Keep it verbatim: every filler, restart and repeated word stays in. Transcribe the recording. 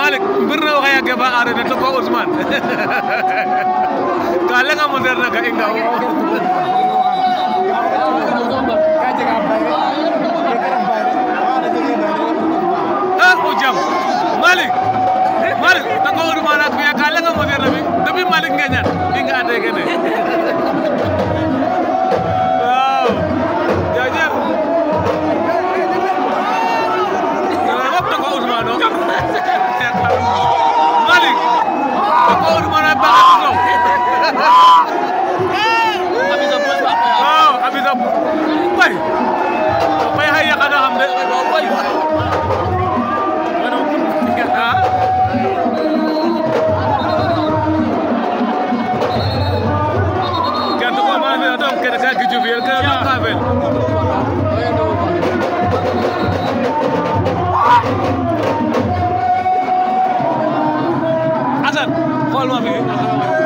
Malik birna o kaya gaba arena to ko Usman kala nga moderna ka inga o ah ujam Malik Malik ta ko Usman ak ya kala nga moderna bi depuis Malik nga ñaan bi nga ande gene waaw jaajëf wap ta ko Usman no Malik ta ko Usman ay baax waaw Abisa bay bay hay yakana xam de bay gantu ko ma ne donc ke ka gi jubiel ke na kavel Asan xool ma fi